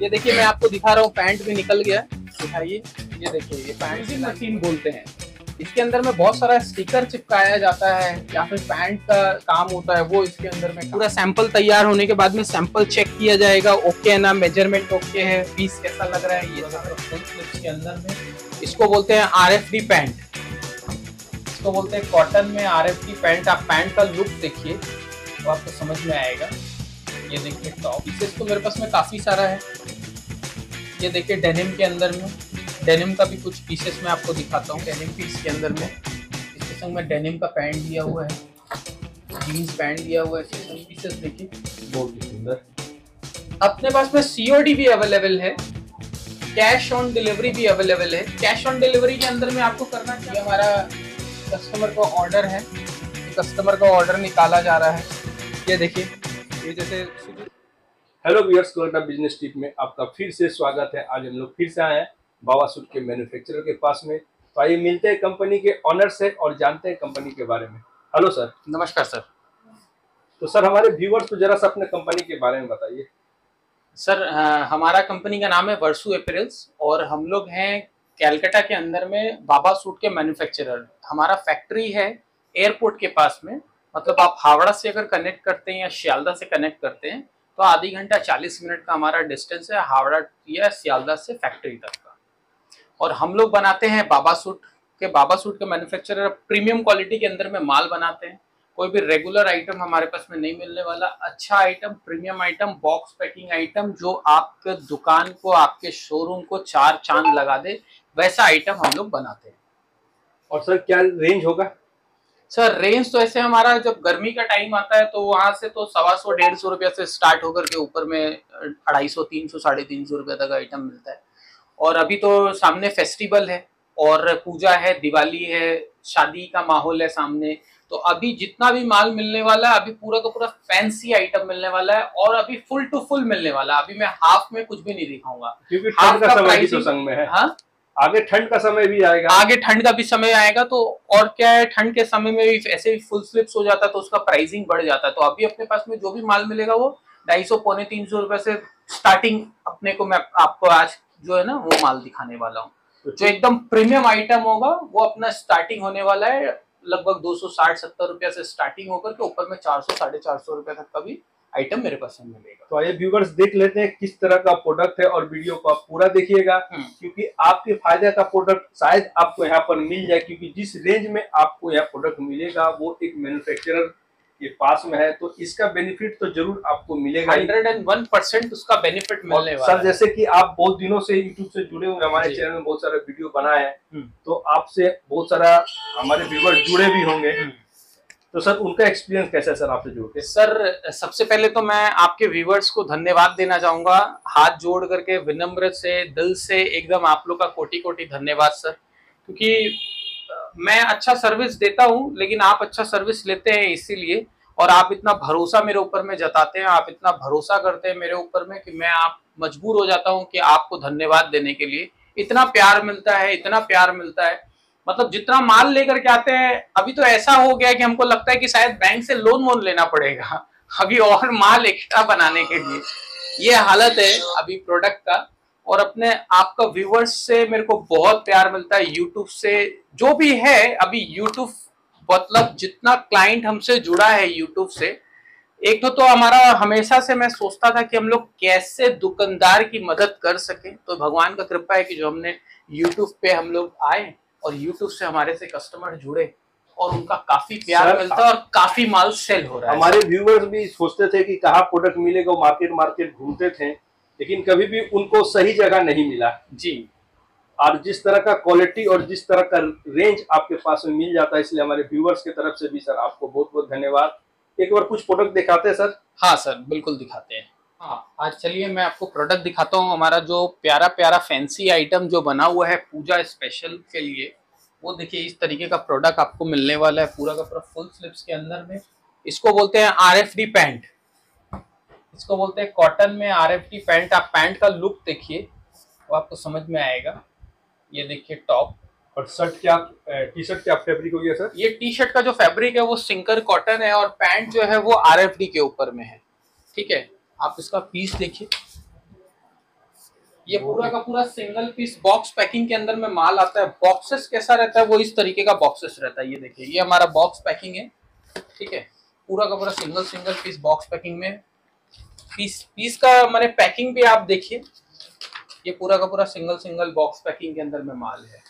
ये देखिए मैं आपको दिखा रहा हूँ, पैंट भी निकल गया। दिखाइए, ये देखिए ये पैंट मशीन बोलते हैं। इसके अंदर में बहुत सारा स्टिकर चिपकाया जाता है या फिर पैंट का काम होता है वो इसके अंदर में। पूरा सैंपल तैयार होने के बाद में सैंपल चेक किया जाएगा, ओके है ना, मेजरमेंट ओके है, पीस कैसा लग रहा है, ये सारा फुल क्लिप्स के अंदर में। इसको बोलते हैं RFD पैंट, इसको बोलते हैं कॉटन में RFD पैंट। आप पैंट का लुक देखिए तो आपको समझ में आएगा। ये देखिए टॉप पीसेस तो मेरे पास में काफी सारा है। ये देखिए डेनिम के अंदर में, डेनिम का भी कुछ पीसेस मैं आपको दिखाता हूँ। डेनिम पीस के अंदर में इसके संग में डेनिम का पैंट दिया हुआ है, जीन्स पैंट दिया हुआ है। पीसेस देखिए बहुत सुंदर। अपने पास में COD भी अवेलेबल है, कैश ऑन डिलीवरी भी अवेलेबल है। कैश ऑन डिलीवरी के अंदर में आपको करना चाहिए, हमारा कस्टमर का ऑर्डर है, कस्टमर का ऑर्डर निकाला जा रहा है। ये देखिए, ये जैसे hello viewers, Kolkata business tip में आपका फिर से स्वागत है। आज हम लोग फिर से आए हैं बाबा सूट के मैन्युफैक्चरर के पास में। तो आइए मिलते हैं कंपनी के ऑनर से और जानते हैं कंपनी के बारे में। Hello sir. नमस्कार सर। तो सर हमारे व्यूअर्स को जरा सा अपने कंपनी के बारे में बताइए। सर हमारा कंपनी का नाम है वर्सू अपैरल्स और हम लोग हैं कैलकाटा के अंदर में बाबा सूट के मैन्युफैक्चरर। हमारा फैक्ट्री है एयरपोर्ट के पास में, मतलब आप हावड़ा से अगर कनेक्ट करते हैं या सियालदा से कनेक्ट करते हैं तो आधी घंटा 40 मिनट का हमारा डिस्टेंस है हावड़ा या सियालदा से फैक्ट्री तक का। और हम लोग बनाते हैं बाबा सूट के मैन्युफैक्चरर। प्रीमियम क्वालिटी के अंदर में माल बनाते हैं। कोई भी रेगुलर आइटम हमारे पास में नहीं मिलने वाला। अच्छा item, premium item, box packing item जो आपके दुकान को, आपके शोरूम को चार चांद लगा दे, वैसा आइटम हम लोग बनाते हैं। और सर क्या रेंज होगा? सर रेंज तो ऐसे हमारा जब गर्मी का टाइम आता है तो वहां से तो 125-150 रुपया से स्टार्ट होकर के ऊपर में 250, 300, 350 रुपया तक आइटम मिलता है। और अभी तो सामने फेस्टिवल है और पूजा है, दिवाली है, शादी का माहौल है सामने, तो अभी जितना भी माल मिलने वाला है अभी पूरा का पूरा फैंसी आइटम मिलने वाला है और अभी फुल टू फुल मिलने वाला है। अभी मैं हाफ में कुछ भी नहीं दिखाऊंगा क्योंकि ठंड का समय भी तो संग में है। हाँ, आगे ठंड का समय भी आएगा। आगे ठंड का भी समय आएगा तो और क्या है, ठंड के समय में भी ऐसे भी फुल स्लिप्स हो जाता है तो उसका प्राइसिंग बढ़ जाता है। तो अभी अपने पास में जो भी माल मिलेगा वो 250, 350 रुपए से स्टार्टिंग अपने को, मैं आपको आज जो है ना वो माल दिखाने वाला हूँ। जो एकदम प्रीमियम आइटम होगा वो अपना स्टार्टिंग होने वाला है लगभग 260-70 रुपया से स्टार्टिंग होकर के ऊपर में 400, 450 रुपए तक का भी आइटम मेरे पास में मिलेगा। तो आइए व्यूवर्स देख लेते हैं किस तरह का प्रोडक्ट है और वीडियो को आप पूरा देखिएगा क्योंकि आपके फायदे का प्रोडक्ट शायद आपको यहाँ पर मिल जाए। क्योंकि जिस रेंज में आपको यह प्रोडक्ट मिलेगा वो एक मैन्युफैक्चरर के पास में है, तो इसका बेनिफिट तो जरूर आपको मिलेगा। 101% उसका बेनिफिट मिलने वाला है। सर जैसे कि आप बहुत दिनों से यूट्यूब से जुड़े हुए, हमारे चैनल में बहुत सारे वीडियो बनाए हैं, तो आपसे बहुत सारा हमारे व्यूवर जुड़े भी होंगे। तो सर उनका एक्सपीरियंस कैसा है सर आपसे जुड़ के? सर सबसे पहले तो मैं आपके व्यूवर्स को धन्यवाद देना चाहूंगा, हाथ जोड़ करके विनम्र से, दिल से एकदम आप लोग का कोटि कोटि धन्यवाद सर। क्योंकि मैं अच्छा सर्विस देता हूं लेकिन आप अच्छा सर्विस लेते हैं इसीलिए, और आप इतना भरोसा मेरे ऊपर में जताते हैं, आप इतना भरोसा करते हैं मेरे ऊपर में कि मैं आप मजबूर हो जाता हूं कि आपको धन्यवाद देने के लिए। इतना प्यार मिलता है, इतना प्यार मिलता है, मतलब जितना माल लेकर के आते हैं। अभी तो ऐसा हो गया कि हमको लगता है कि शायद बैंक से लोन वोन लेना पड़ेगा अभी और माल एक्स्ट्रा बनाने के लिए। ये हालत है अभी प्रोडक्ट का। और अपने आपका व्यूवर्स से मेरे को बहुत प्यार मिलता है, यूट्यूब से जो भी है। अभी यूट्यूब मतलब जितना क्लाइंट हमसे जुड़ा है यूट्यूब से, एक तो हमारा हमेशा से मैं सोचता था कि हम लोग कैसे दुकानदार की मदद कर सके। तो भगवान का कृपा है कि जो हमने यूट्यूब पे हम लोग आए और यूट्यूब से हमारे से कस्टमर जुड़े और उनका काफी प्यार मिलता है और काफी माल सेल हो रहा है। हमारे व्यूवर्स भी सोचते थे कि कहाँ प्रोडक्ट मिलेगा, मार्केट घूमते थे लेकिन कभी भी उनको सही जगह नहीं मिला जी। और जिस तरह का क्वालिटी और जिस तरह का रेंज आपके पास में मिल जाता है, इसलिए हमारे व्यूवर्स की तरफ से भी सर आपको बहुत बहुत धन्यवाद। एक बार कुछ प्रोडक्ट दिखाते हैं सर। हाँ सर बिल्कुल दिखाते हैं। हाँ, आज चलिए मैं आपको प्रोडक्ट दिखाता हूँ। हमारा जो प्यारा प्यारा फैंसी आइटम जो बना हुआ है पूजा स्पेशल के लिए, वो देखिए इस तरीके का प्रोडक्ट आपको मिलने वाला है पूरा का पूरा फुल स्लिप्स के अंदर में। इसको बोलते हैं RFD पैंट, इसको बोलते हैं कॉटन में RFD पैंट। आप पैंट का लुक देखिए तो आपको समझ में आएगा। ये देखिए टॉप और शर्ट क्या, टी शर्ट क्या फैब्रिक हो गया सर? ये टी शर्ट का जो फैब्रिक है वो सिंकर कॉटन है और पैंट जो है वो RFD के ऊपर में है। ठीक है, आप इसका पीस देखिए, ये पूरा का पूरा सिंगल पीस बॉक्स पैकिंग के अंदर में माल आता है। बॉक्सेस कैसा रहता है, वो इस तरीके का बॉक्सेस रहता है। ये देखिए, ये हमारा बॉक्स पैकिंग है, ठीक है। पूरा का पूरा single single piece box packing में, पीस पीस का मैंने पैकिंग भी आप देखिए, ये पूरा का पूरा सिंगल सिंगल बॉक्स पैकिंग के अंदर में माल है।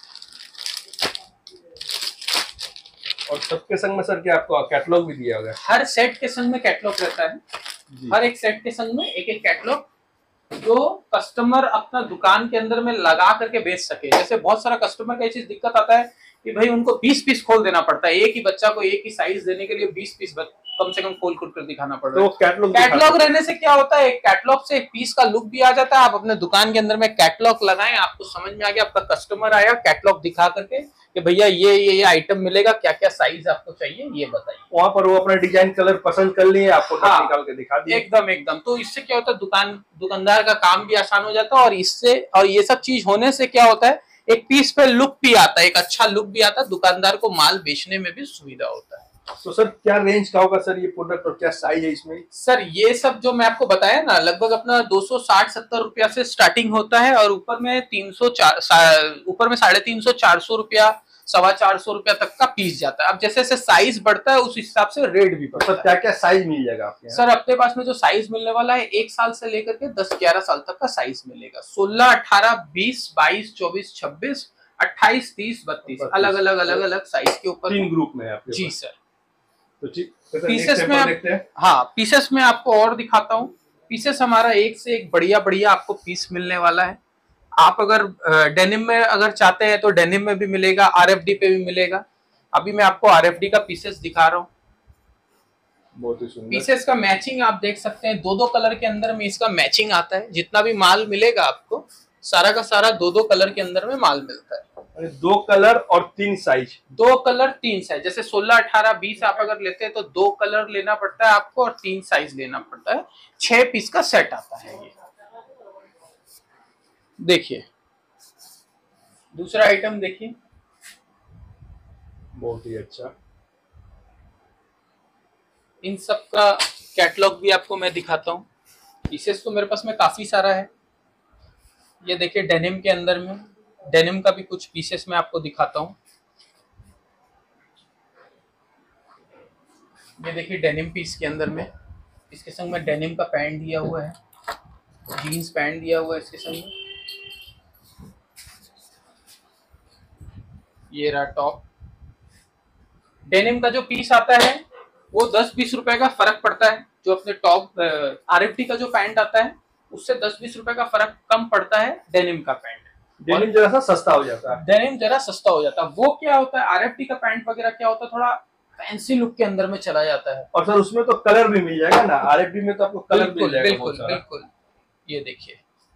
और सबके संग में सर क्या आपको कैटलॉग भी दिया होगा? हर सेट के संग में कैटलॉग रहता है, हर एक सेट के संग में एक एक कैटलॉग, जो कस्टमर अपना दुकान के अंदर में लगा करके बेच सके। जैसे बहुत सारा कस्टमर का ये चीज दिक्कत आता है कि भाई उनको 20 पीस खोल देना पड़ता है, एक ही बच्चा को एक ही साइज देने के लिए 20 पीस कम से कम खोल कर दिखाना पड़ रहा है। तो कैटलॉग रहने से क्या होता है, एक कैटलॉग से एक पीस का लुक भी आ जाता है। आप अपने दुकान के अंदर में कैटलॉग लगाएं, आपको समझ में आ गया, आपका कस्टमर आया कैटलॉग दिखा करके कि भैया ये आइटम मिलेगा, क्या क्या साइज आपको चाहिए ये बताइए। वहां पर वो अपना डिजाइन कलर पसंद कर लिए, आपको हाँ, निकाल के दिखा दिए। एकदम एकदम। तो इससे क्या होता है, दुकानदार का काम भी आसान हो जाता है, और इससे और ये सब चीज होने से क्या होता है, एक पीस पे लुक भी आता है, एक अच्छा लुक भी आता है, दुकानदार को माल बेचने में भी सुविधा होता है। तो सर क्या रेंज का होगा सर ये प्रोडक्ट, और क्या साइज है इसमें? सर ये सब जो मैं आपको बताया ना, लगभग अपना 260-70 रुपया से स्टार्टिंग होता है, और ऊपर में 350-400 रुपया, 425 रुपया तक का पीस जाता है। अब जैसे जैसे साइज बढ़ता है उस हिसाब से रेट भी बढ़ता है। क्या क्या साइज मिल जाएगा आपके यहाँ? सर अपने पास में जो साइज मिलने वाला है, 1 साल से लेकर के 10-11 साल तक का साइज मिलेगा। 16, 18, 20, 22, 24, 26, 28, 30, 32 अलग अलग साइज के ऊपर 3 ग्रुप में है आपके जी पास। सर। तो पीसेस में हाँ, पीसेस में आपको और दिखाता हूँ। पीसेस हमारा एक से एक बढ़िया बढ़िया आपको पीस मिलने वाला है। आप अगर डेनिम में अगर चाहते हैं तो डेनिम में भी मिलेगा, आरएफडी पे भी मिलेगा। अभी मैं आपको आरएफडी का पीसेस दिखा रहा हूँ। बहुत ही सुंदर पीसेस का मैचिंग आप देख सकते हैं, 2-2 कलर के अंदर में इसका मैचिंग आता है। जितना भी माल मिलेगा आपको, सारा का सारा 2-2 कलर के अंदर में माल मिलता है। 2 कलर और 3 साइज। 2 कलर 3 साइज, जैसे 16, 18, 20 आप अगर लेते हैं तो 2 कलर लेना पड़ता है आपको और 3 साइज लेना पड़ता है। 6 पीस का सेट आता है ये। देखिए दूसरा आइटम देखिए, बहुत ही अच्छा। इन सब का कैटलॉग भी आपको मैं दिखाता हूँ। पीसेस तो मेरे पास में काफी सारा है। ये देखिए डेनिम के अंदर में, डेनिम का भी कुछ पीसेस मैं आपको दिखाता हूँ। ये देखिए डेनिम पीस के अंदर में, इसके संग में डेनिम का पैंट दिया हुआ है, जीन्स पैंट दिया हुआ है इसके संग में। ये रहा टॉप। डेनिम का जो पीस आता है वो 10-20 रुपए का फर्क पड़ता है। जो अपने टॉप आरएफडी का जो पैंट आता है उससे 10-20 रुपए का फर्क कम पड़ता है डेनिम का पैंट। डेनिम जरा सा सस्ता हो जाता है। डेनिम जरा सस्ता हो जाता है। वो क्या होता है, आरएफडी का पैंट वगैरह क्या होता है, थोड़ा फैंसी लुक के अंदर में चला जाता है। और सर उसमें तो कलर भी मिल जाएगा ना, आरएफडी में तो आपको कलर मिल जाएगा। बिल्कुल बिल्कुल। ये देखिए,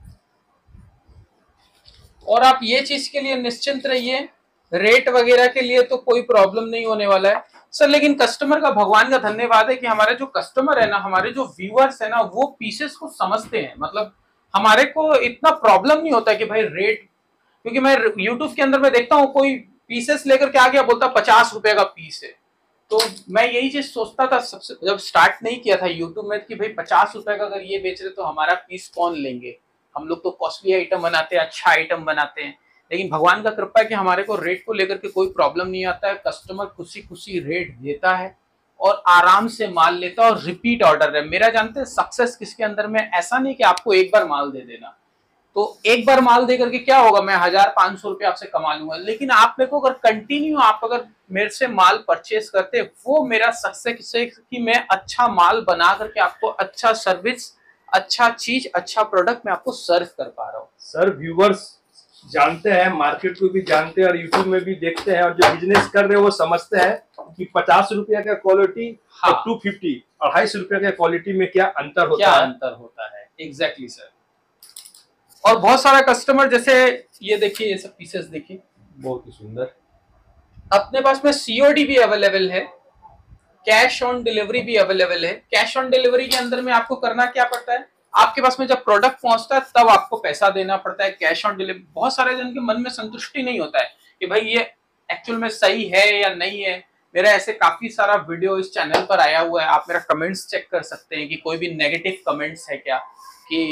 और आप ये चीज के लिए निश्चिंत रहिए, रेट वगैरह के लिए तो कोई प्रॉब्लम नहीं होने वाला है सर। लेकिन कस्टमर का भगवान का धन्यवाद है कि हमारे जो कस्टमर है ना, हमारे जो व्यूअर्स है ना, वो पीसेस को समझते हैं। मतलब हमारे को इतना प्रॉब्लम नहीं होता कि भाई रेट, क्योंकि मैं यूट्यूब के अंदर में देखता हूँ कोई पीसेस लेकर के आ गया, बोलता 50 रुपए का पीस है। तो मैं यही चीज सोचता था सबसे, जब स्टार्ट नहीं किया था यूट्यूब में, कि भाई 50 रुपए का अगर ये बेच रहे तो हमारा पीस कौन लेंगे। हम लोग तो कॉस्टली आइटम बनाते हैं, अच्छा आइटम बनाते हैं। लेकिन भगवान का कृपा है कि हमारे को रेट को लेकर के कोई प्रॉब्लम नहीं आता है। कस्टमर खुशी खुशी रेट देता है और आराम से माल लेता है, और रिपीट ऑर्डर है मेरा। जानते हैं सक्सेस किसके अंदर में, ऐसा नहीं कि आपको एक बार माल दे देना, तो एक बार माल दे करके क्या होगा, मैं 1000-500 रुपये आपसे कमा लूंगा। लेकिन आप मेरे को अगर कंटिन्यू आप अगर मेरे से माल परचेस करते, वो मेरा सक्सेस है कि मैं अच्छा माल बना करके आपको अच्छा सर्विस, अच्छा चीज, अच्छा प्रोडक्ट मैं आपको सर्व कर पा रहा हूँ। सर व्यूवर्स जानते हैं, मार्केट को भी जानते हैं और यूट्यूब में भी देखते हैं, और जो बिजनेस कर रहे हैं वो समझते हैं कि 50 रुपया का क्वालिटी और 250 250 रुपया का क्वालिटी में क्या अंतर होता है। Exactly sir. और बहुत सारा कस्टमर, जैसे ये देखिए, ये सब पीसेस देखिए, बहुत ही सुंदर। अपने पास में सीओडी भी अवेलेबल है, कैश ऑन डिलीवरी भी अवेलेबल है। कैश ऑन डिलीवरी के अंदर में आपको करना क्या पड़ता है, आपके पास में जब प्रोडक्ट पहुंचता है तब आपको पैसा देना पड़ता है। कैश ऑन डिलीवरी, बहुत सारे जन के मन में संतुष्टि नहीं होता है कि भाई ये एक्चुअल में सही है या नहीं है। मेरा ऐसे काफी सारा वीडियो इस चैनल पर आया हुआ है, आप मेरा कमेंट्स चेक कर सकते हैं कि कोई भी नेगेटिव कमेंट्स है क्या, कि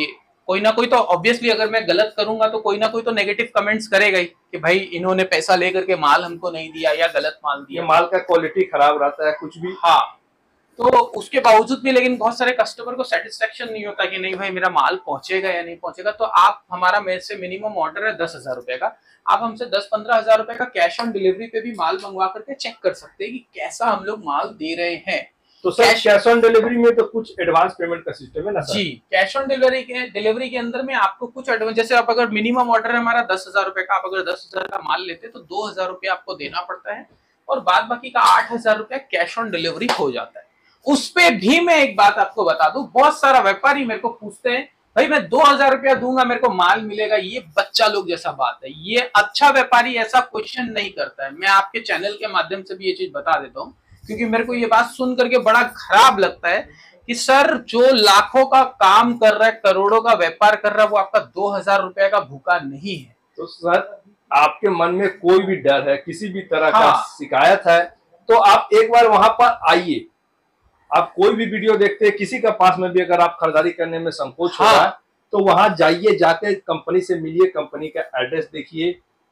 कोई ना कोई तो ऑब्वियसली, अगर मैं गलत करूंगा तो कोई ना कोई तो नेगेटिव कमेंट्स करेगा ही कि भाई इन्होंने पैसा लेकर के माल हमको नहीं दिया या गलत माल दिया, ये माल का क्वालिटी खराब रहता है कुछ भी। हाँ, तो उसके बावजूद भी लेकिन बहुत सारे कस्टमर को सेटिस्फेक्शन नहीं होता कि नहीं भाई मेरा माल पहुंचेगा या नहीं पहुंचेगा। तो आप हमारा मेरे से मिनिमम ऑर्डर है 10,000 रुपए का, आप हमसे 10-15 हजार रुपए का कैश ऑन डिलीवरी पे भी माल मंगवा करके चेक कर सकते हैं कि कैसा हम लोग माल दे रहे हैं। तो सर कैश ऑन डिलीवरी में तो कुछ एडवांस पेमेंट का सिस्टम है ना सर? जी, कैश ऑन डिलीवरी के अंदर में आपको कुछ एडवांस, जैसे आप अगर मिनिमम ऑर्डर है हमारा 10,000 रुपए का, आप अगर 10,000 का माल लेते तो 2,000 रुपये आपको देना पड़ता है और बाद बाकी का 8,000 रुपया कैश ऑन डिलीवरी हो जाता है। उस पे भी मैं एक बात आपको बता दूं, बहुत सारा व्यापारी मेरे को पूछते हैं भाई मैं 2,000 रुपया दूंगा मेरे को माल मिलेगा, ये बच्चा लोग जैसा बात है। ये अच्छा व्यापारी ऐसा क्वेश्चन नहीं करता है। मैं आपके चैनल के माध्यम से भी ये चीज बता देता हूँ, क्योंकि मेरे को ये बात सुन करके बड़ा खराब लगता है कि सर जो लाखों का काम कर रहा है, करोड़ों का व्यापार कर रहा है, वो आपका 2,000 रुपया का भूखा नहीं है। तो सर आपके मन में कोई भी डर है, किसी भी तरह का शिकायत है, तो आप एक बार वहां पर आइए। आप कोई भी वीडियो देखते हैं, किसी का पास में भी अगर आप खरीदारी करने में संकोच हो रहा है तो वहां जाइए, जाके कंपनी से मिलिए, कंपनी का एड्रेस देखिए,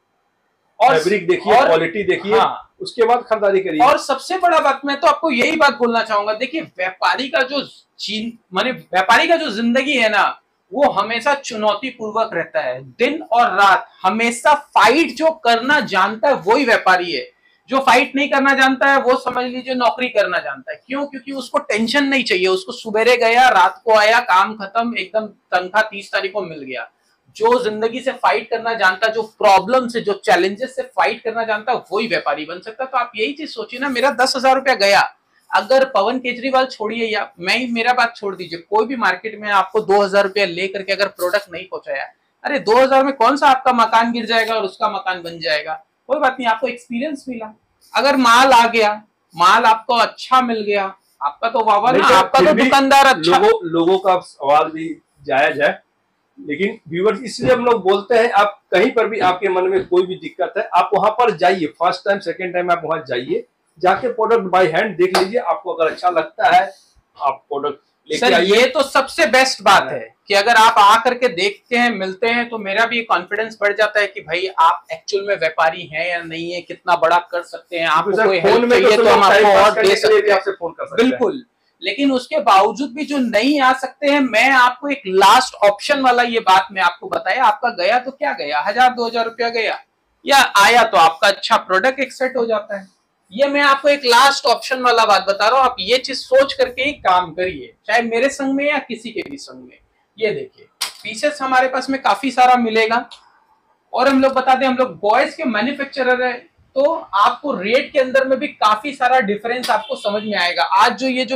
फैब्रिक देखिए, क्वालिटी देखिए, उसके बाद खरीदारी करिए। और सबसे बड़ा बात मैं तो आपको यही बात बोलना चाहूंगा, देखिए व्यापारी का जो व्यापारी का जो जिंदगी है ना, वो हमेशा चुनौती पूर्वक रहता है, दिन और रात हमेशा फाइट जो करना जानता है वही व्यापारी है। जो फाइट नहीं करना जानता है वो समझ लीजिए नौकरी करना जानता है। क्यों? क्योंकि उसको टेंशन नहीं चाहिए, उसको सुबेरे गया रात को आया, काम खत्म, एकदम तनख्वाह 30 तारीख को मिल गया। जो जिंदगी से फाइट करना जानता है, जो प्रॉब्लम से, जो चैलेंजेस से फाइट करना जानता है, वही व्यापारी बन सकता है। तो आप यही चीज सोचिए ना, मेरा 10,000 रुपया गया, अगर पवन केजरीवाल छोड़िए या मैं ही, मेरा बात छोड़ दीजिए, कोई भी मार्केट में आपको 2,000 रुपया लेकर के अगर प्रोडक्ट नहीं पहुंचाया, अरे 2,000 में कौन सा आपका मकान गिर जाएगा और उसका मकान बन जाएगा? कोई बात नहीं, आपको एक्सपीरियंस मिला। अगर माल आ गया, माल आपको अच्छा मिल गया, आपका तो वाह ना, आपका तो दुकानदार अच्छा। लोगों का सवाल भी जायज है, लेकिन व्यूअर्स इसलिए हम लोग बोलते हैं, आप कहीं पर भी आपके मन में कोई भी दिक्कत है, आप वहां पर जाइए, फर्स्ट टाइम सेकंड टाइम आप वहां जाइए, जाके प्रोडक्ट बाय हैंड देख लीजिए, आपको अगर अच्छा लगता है आप प्रोडक्ट सर ये तो सबसे बेस्ट बात है कि अगर आप आकर के देखते हैं, मिलते हैं, तो मेरा भी कॉन्फिडेंस बढ़ जाता है कि भाई आप एक्चुअल में व्यापारी हैं या नहीं है, कितना बड़ा कर सकते हैं, आपको कोई हेल्प चाहिए तो हम आपको और दे सकते हैं, बिल्कुल। लेकिन उसके बावजूद भी जो नहीं आ सकते हैं, मैं आपको एक लास्ट ऑप्शन वाला ये बात मैं आपको बताया, आपका गया तो क्या गया, 1,000-2,000 रुपया गया, या आया तो आपका अच्छा प्रोडक्ट एक सेट हो जाता है। ये मैं आपको एक लास्ट ऑप्शन वाला बात बता रहा हूं, आप ये चीज सोच करके ही काम करिए, चाहे मेरे संग में या किसी के भी संग में। ये देखिए पीसेस हमारे पास में काफी सारा मिलेगा। और हम लोग बता दें, हम लोग बॉयज के मैन्युफैक्चरर है, तो आपको रेट के अंदर में भी काफी सारा डिफरेंस आपको समझ में आएगा। आज जो ये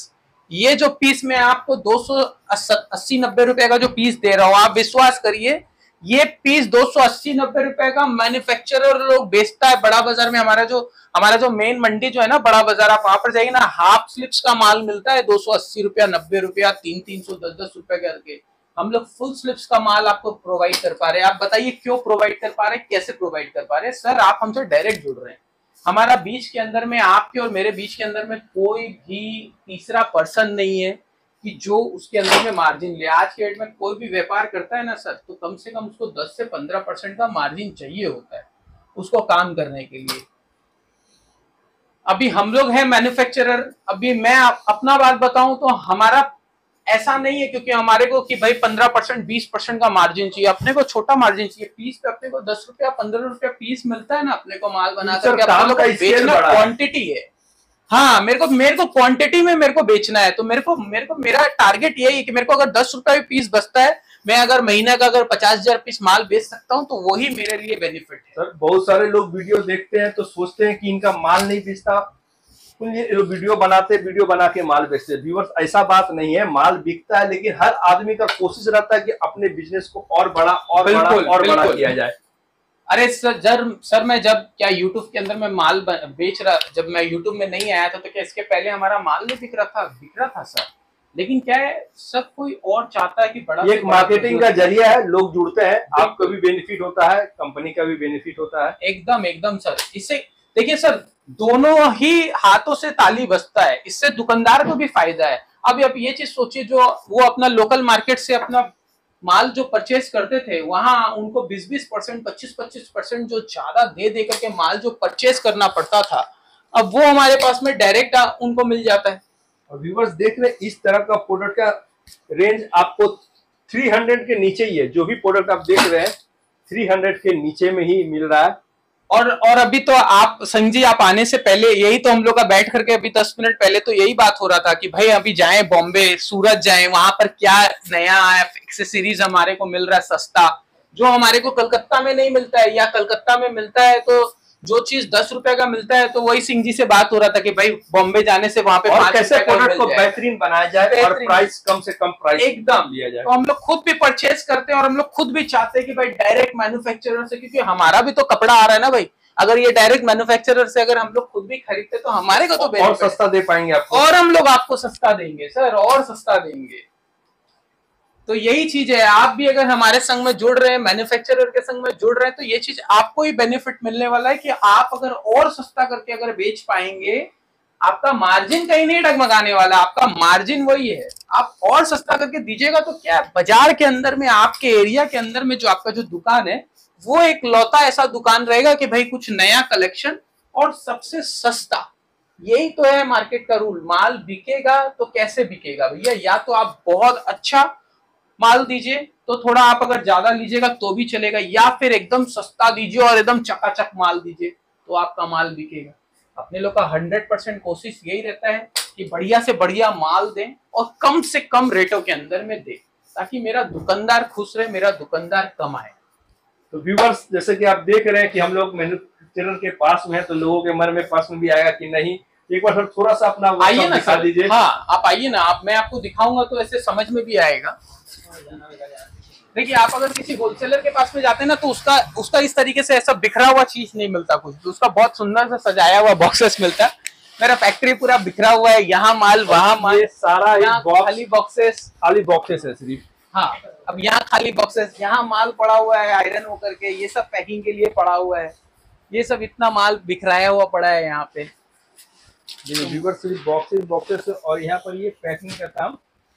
जो पीस मैं आपको 280-90 रुपए का जो पीस दे रहा हूं, आप विश्वास करिए ये पीस 280-90 रुपए का मैन्युफैक्चरर लोग बेचता है बड़ा बाजार में। हमारा जो मेन मंडी जो है ना, बड़ा बाजार, आप वहां पर जाइए ना, हाफ स्लिप्स का माल मिलता है 280 रुपया, 90 रुपया, 300, 10 रुपए करके। हम लोग फुल स्लिप्स का माल आपको प्रोवाइड कर पा रहे हैं। आप बताइए क्यों प्रोवाइड कर पा रहे हैं, कैसे प्रोवाइड कर पा रहे हैं? सर आप हमसे डायरेक्ट जुड़ रहे हैं, हमारा बीच के अंदर में, आपके और मेरे बीच के अंदर में कोई भी तीसरा पर्सन नहीं है कि जो उसके अंदर में मार्जिन ले। आज के डेट में कोई भी व्यापार करता है ना सर, तो कम से कम उसको 10 से 15% का मार्जिन चाहिए होता है उसको काम करने के लिए। अभी हम लोग हैं मैन्युफैक्चरर, अभी मैं अपना बात बताऊं तो हमारा ऐसा नहीं है क्योंकि हमारे को कि भाई 15% 20% का मार्जिन चाहिए, अपने को छोटा मार्जिन चाहिए। पीस पे अपने को 10 रुपया 15 रुपया पीस मिलता है ना, अपने को माल बना करके अपने को बेचना क्वांटिटी है। हाँ, मेरे को क्वांटिटी में मेरे को बेचना है, तो मेरा टारगेट यही है कि मेरे को अगर 10 रुपया पीस बचता है, मैं अगर महीने का अगर 50,000 पीस माल बेच सकता हूँ, तो वही मेरे लिए बेनिफिट है। सर बहुत सारे लोग वीडियो देखते हैं तो सोचते हैं कि इनका माल नहीं बेचता, वीडियो बनाते, वीडियो बना के माल बेचते हैं। व्यूअर्स ऐसा बात नहीं है, माल बिकता है, लेकिन हर आदमी का कोशिश रहता है कि अपने बिजनेस को और बड़ा बड़ा किया जाए। अरे सर मैं जब क्या यूट्यूब के अंदर में माल बेच रहा, जब मैं यूट्यूब में नहीं आया था तो क्या इसके पहले हमारा माल नहीं बिक रहा था सर। लेकिन क्या है, सब कोई और चाहता है कि बड़ा, एक मार्केटिंग का जरिया है, लोग जुड़ते हैं, आपको भी बेनिफिट होता है, कंपनी का भी बेनिफिट होता है। एकदम सर। इससे देखिए सर, दोनों ही हाथों से ताली बजता है, इससे दुकानदार को भी फायदा है। अभी आप ये चीज सोचिए, जो वो अपना लोकल मार्केट से अपना माल जो परचेज करते थे वहां उनको 20-20%, 25-25% जो ज्यादा दे दे करके माल जो परचेज करना पड़ता था, अब वो हमारे पास में डायरेक्ट उनको मिल जाता है। और व्यूवर्स देख रहे हैं इस तरह का प्रोडक्ट का रेंज आपको 300 के नीचे ही है। जो भी प्रोडक्ट आप देख रहे हैं 300 के नीचे में ही मिल रहा है। और अभी तो आप संजय जी, आप आने से पहले यही तो हम लोग का बैठ करके अभी 10 मिनट पहले तो यही बात हो रहा था कि भाई अभी जाएं बॉम्बे, सूरत जाएं, वहां पर क्या नया एक्सेसरीज हमारे को मिल रहा है सस्ता, जो हमारे को कलकत्ता में नहीं मिलता है, या कलकत्ता में मिलता है तो जो चीज 10 रुपए का मिलता है, तो वही सिंह जी से बात हो रहा था कि भाई बॉम्बे जाने से वहां पे और कैसे प्रोडक्ट को बेहतरीन बनाया जाए और प्राइस कम से कम प्राइस एकदम लिया जाए। तो हम लोग खुद भी परचेज करते हैं और हम लोग खुद भी चाहते हैं कि भाई डायरेक्ट मैन्युफैक्चरर से, क्योंकि हमारा भी तो कपड़ा आ रहा है ना भाई, अगर ये डायरेक्ट मैन्युफैक्चरर से अगर हम लोग खुद भी खरीदते तो हमारे को तो और सस्ता दे पाएंगे आपको, और हम लोग आपको सस्ता देंगे सर, और सस्ता देंगे। तो यही चीज है, आप भी अगर हमारे संग में जुड़ रहे हैं, मैन्युफैक्चरर के संग में जुड़ रहे हैं, तो ये चीज आपको ही बेनिफिट मिलने वाला है कि आप अगर और सस्ता करके अगर बेच पाएंगे, आपका मार्जिन कहीं नहीं डगमगाने वाला, आपका मार्जिन वही है। आप और सस्ता करके दीजिएगा तो क्या, बाजार के अंदर में, आपके एरिया के अंदर में जो आपका जो दुकान है, वो एक लौता ऐसा दुकान रहेगा कि भाई कुछ नया कलेक्शन और सबसे सस्ता। यही तो है मार्केट का रूल। माल बिकेगा तो कैसे बिकेगा भैया, या तो आप बहुत अच्छा माल दीजिए, तो थोड़ा आप अगर ज्यादा लीजिएगा तो भी चलेगा, या फिर एकदम सस्ता दीजिए और एकदम चकाचक माल दीजिए तो आपका माल बिकेगा। अपने लोग का 100% कोशिश यही रहता है कि बढ़िया से बढ़िया माल दें और कम से कम रेटों के अंदर में दें, ताकि मेरा दुकानदार खुश रहे, मेरा दुकानदार कमाए। तो व्यूवर्स जैसे कि आप देख रहे हैं कि हम लोग मैन्युफैक्चरर के पास में हैं, तो लोगों के मन में पास में भी आएगा कि नहीं, एक बार सर थोड़ा सा अपना आइए ना दिखा सर, दीजिए। हाँ आप आइए ना, आप मैं आपको दिखाऊंगा तो ऐसे समझ में भी आएगा। देखिए आप अगर किसी होलसेलर के पास में जाते हैं ना, तो उसका इस तरीके से ऐसा बिखरा हुआ चीज नहीं मिलता कुछ, तो उसका बहुत सुंदर सा सजाया हुआ बॉक्सेस मिलता है। मेरा फैक्ट्री पूरा बिखरा हुआ है, यहाँ माल वहाँ माल, सारा खाली बॉक्सेस है सिर्फ। हाँ, अब यहाँ खाली बॉक्सेस, यहाँ माल पड़ा हुआ है आयरन होकर के, ये सब पैकिंग के लिए पड़ा हुआ है, ये सब इतना माल बिखराया हुआ पड़ा है यहाँ पे। सिर्फ बॉक्सेस और यहाँ पर ये पैकिंग का काम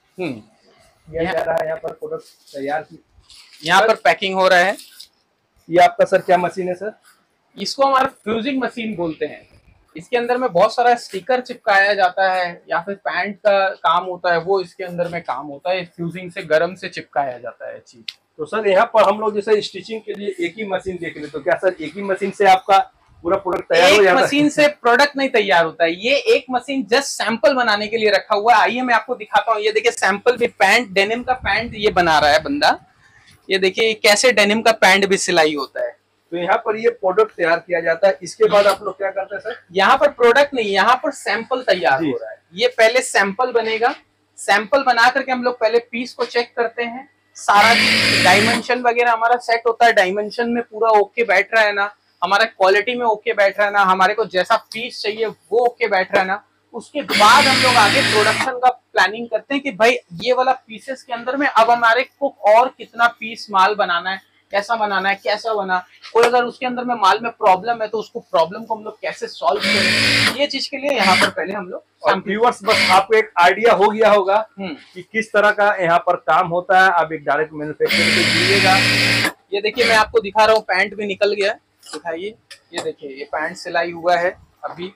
किया जा रहा है। यहाँ पर प्रोडक्ट तैयार की, यहाँ पर पैकिंग हो रहा है। ये आपका सर क्या मशीन है सर? इसको हमारा फ्यूजिंग मशीन बोलते हैं। इसके अंदर में बहुत सारा स्टिकर चिपकाया जाता है, या फिर पैंट का काम होता है, वो इसके अंदर में काम होता है, फ्यूजिंग से गर्म से चिपकाया जाता है चीज। तो सर यहाँ पर हम लोग जैसे स्टिचिंग के लिए एक ही मशीन देख रहे, तो क्या सर एक ही मशीन से आपका पूरा प्रोडक्ट तैयार हो जाता है? एक मशीन से प्रोडक्ट नहीं तैयार होता है, ये एक मशीन जस्ट सैंपल बनाने के लिए रखा हुआ है। आइए मैं आपको दिखाता हूँ। ये देखिए सैंपल भी पैंट, डेनिम का पैंट ये बना रहा है बंदा। ये देखिए कैसे डेनिम का पैंट भी सिलाई होता है। तो यहाँ पर ये प्रोडक्ट तैयार किया जाता है, इसके बाद आप लोग क्या करते हैं सर? यहाँ पर प्रोडक्ट नहीं, यहाँ पर सैंपल तैयार हो रहा है। ये पहले सैंपल बनेगा, सैंपल बना करके हम लोग पहले पीस को चेक करते हैं, सारा डायमेंशन वगैरह हमारा सेट होता है, डायमेंशन में पूरा ओके बैठ रहा है ना, हमारा क्वालिटी में ओके बैठ रहा है ना, हमारे को जैसा पीस चाहिए वो ओके बैठ रहा है ना, उसके बाद हम लोग आगे प्रोडक्शन का प्लानिंग करते हैं कि भाई ये वाला पीसेस के अंदर में अब हमारे को और कितना पीस माल बनाना है, कैसा बनाना है, कैसा बना, और अगर उसके अंदर में माल में प्रॉब्लम है तो उसको प्रॉब्लम को हम लोग कैसे सॉल्व करें, ये चीज के लिए यहाँ पर पहले हम लोग व्यूअर्स बस आपको एक आइडिया हो गया होगा कि किस तरह का यहाँ पर काम होता है। आप एक डायरेक्ट मैन्युफैक्चरर से जुड़िएगा। ये देखिए मैं आपको दिखा रहा हूँ, पैंट भी निकल गया, दिखाइए। ये देखिए ये पैंट सिलाई हुआ है अभी,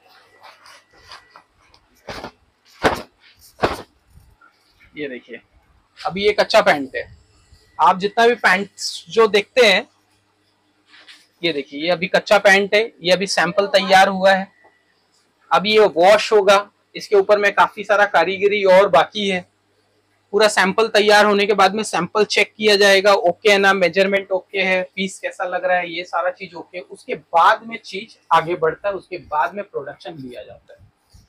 ये देखिए अभी एक अच्छा पैंट है। आप जितना भी पैंट जो देखते हैं, ये देखिए ये अभी कच्चा पैंट है, ये अभी सैंपल तैयार हुआ है, अभी ये वॉश होगा, इसके ऊपर में काफी सारा कारीगरी और बाकी है। पूरा सैंपल तैयार होने के बाद में सैंपल चेक किया जाएगा, ओके है ना, मेजरमेंट ओके है, पीस कैसा लग रहा है, ये सारा चीज ओके, उसके बाद में चीज आगे बढ़ता है, उसके बाद में प्रोडक्शन लिया जाता है।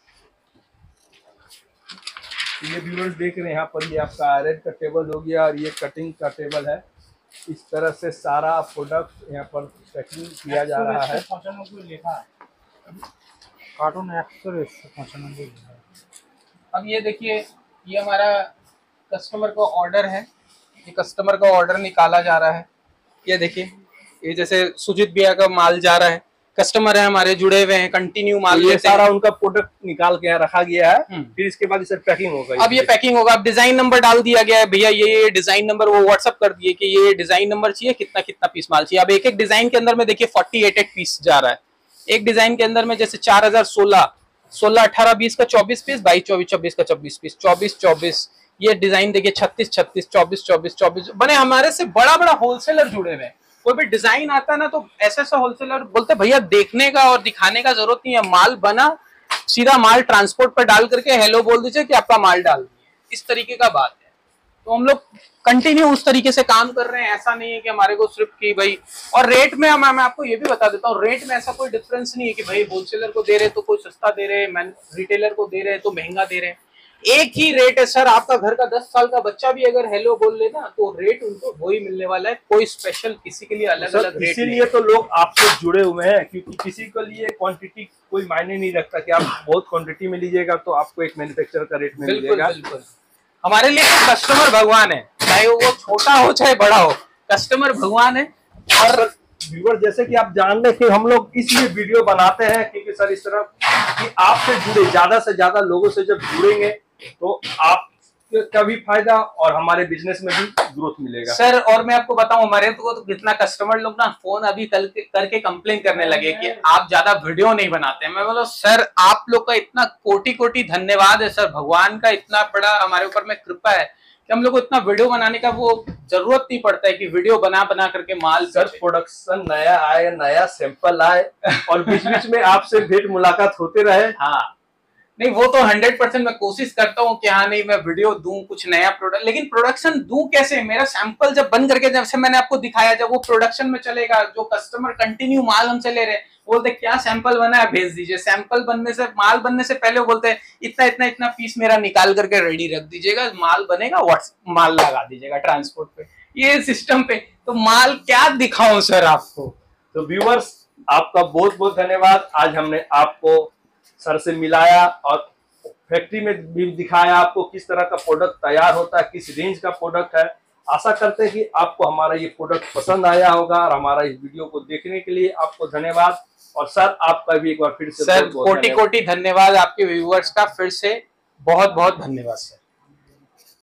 ये व्यूअर्स देख रहे हैं यहाँ पर ये आपका आयरन का टेबल हो गया और ये कटिंग का टेबल है। इस तरह से सारा प्रोडक्ट यहाँ पर पैकिंग किया जा रहा है। कार्टून 195। अब ये देखिए ये हमारा कस्टमर का ऑर्डर है, ये कस्टमर का ऑर्डर निकाला जा रहा है। ये देखिए ये जैसे सुजीत भैया का माल जा रहा है, कस्टमर है हमारे जुड़े हुए हैं, कंटिन्यू माल ये लेते हैं। सारा उनका प्रोडक्ट निकाल के यहाँ रखा गया है, फिर इसके बाद इसे पैकिंग होगा। अब ये पैकिंग होगा, अब डिजाइन नंबर डाल दिया गया है भैया, ये डिजाइन नंबर वो व्हाट्सअप कर दिए कि ये डिजाइन नंबर चाहिए, कितना कितना पीस माल चाहिए। अब एक एक डिजाइन के अंदर में देखिए 48 पीस जा रहा है। एक डिजाइन के अंदर में जैसे 4016, 16, 18, 20 का 24 पीस, 22, 24, 24 का 24 पीस, 24, 24। ये डिजाइन देखिए 36, 36, 24, 24, 24 बने। हमारे से बड़ा बड़ा होलसेलर जुड़े हुए हैं। कोई भी डिजाइन आता है ना तो ऐसा ऐसा होलसेलर बोलते भैया देखने का और दिखाने का जरूरत नहीं है, माल बना सीधा माल ट्रांसपोर्ट पर डाल करके हेलो बोल दीजिए कि आपका माल डाल दिए, इस तरीके का बात है। तो हम लोग कंटिन्यू उस तरीके से काम कर रहे हैं। ऐसा नहीं है कि हमारे को सिर्फ की भाई, और रेट में मैं आपको ये भी बता देता हूँ, रेट में ऐसा कोई डिफरेंस नहीं है कि भाई होलसेलर को दे रहे तो कोई सस्ता दे रहे हैं, रिटेलर को दे रहे हैं तो महंगा दे रहे हैं। एक ही रेट है सर। आपका घर का 10 साल का बच्चा भी अगर हेलो बोल लेना तो रेट उनको वही मिलने वाला है, कोई स्पेशल किसी के लिए अलग अलग रेट। इसीलिए तो लोग आपसे जुड़े हुए हैं, क्योंकि किसी के लिए क्वांटिटी कोई मायने नहीं रखता कि आप बहुत क्वांटिटी में लीजिएगा तो आपको एक मैन्युफैक्चरर का रेट में मिलेगा। बिल्कुल। हमारे लिए तो कस्टमर भगवान है, चाहे वो छोटा हो चाहे बड़ा हो, कस्टमर भगवान है। और व्यूअर जैसे कि आप जान रहे कि हम लोग इसलिए वीडियो बनाते हैं क्योंकि सर इस तरह कि आपसे जुड़े, ज्यादा से ज्यादा लोगों से जब जुड़ेंगे तो आप का भी फायदा और हमारे बिजनेस में भी ग्रोथ मिलेगा सर। और मैं आपको बताऊं, हमारे तो कितना कस्टमर लोग ना फोन अभी करके कंप्लेन करने लगे कि आप ज्यादा वीडियो नहीं बनाते। मैं बोला सर आप लोग का इतना कोटि कोटि धन्यवाद है सर, भगवान का इतना बड़ा हमारे ऊपर में कृपा है कि हम लोग को इतना वीडियो बनाने का वो जरूरत नहीं पड़ता है कि वीडियो बना बना करके माल। सर प्रोडक्शन नया आए, नया सैंपल आए और बीच बीच में आपसे भेंट मुलाकात होते रहे। हाँ नहीं, वो तो 100% मैं कोशिश करता हूँ कि हाँ नहीं मैं वीडियो दूं कुछ नया प्रोडक्ट, लेकिन प्रोडक्शन दूं कैसे? मेरा सैंपल जब बन करके, जैसे मैंने आपको दिखाया, जब वो प्रोडक्शन में चलेगा, जो कस्टमर कंटिन्यू माल हमसे ले रहे हैं, बोलते क्या सैंपल बना है भेज दीजिए। सैंपल बनने से, माल बनने से पहले वो बोलते हैं इतना इतना इतना पीस मेरा निकाल करके रेडी रख दीजिएगा, माल बनेगा व्हाट्सएप माल लगा दीजिएगा ट्रांसपोर्ट पे, ये सिस्टम पे। तो माल क्या दिखाऊं सर आपको। तो व्यूअर्स आपका बहुत बहुत धन्यवाद। आज हमने आपको सर से मिलाया और फैक्ट्री में भी दिखाया आपको किस तरह का प्रोडक्ट तैयार होता है, किस रेंज का प्रोडक्ट है। आशा करते हैं कि आपको हमारा ये प्रोडक्ट पसंद आया होगा और हमारा इस वीडियो को देखने के लिए आपको धन्यवाद। और सर आपका भी एक बार फिर से सर कोटि कोटि धन्यवाद, आपके व्यूअर्स का फिर से बहुत बहुत धन्यवाद सर।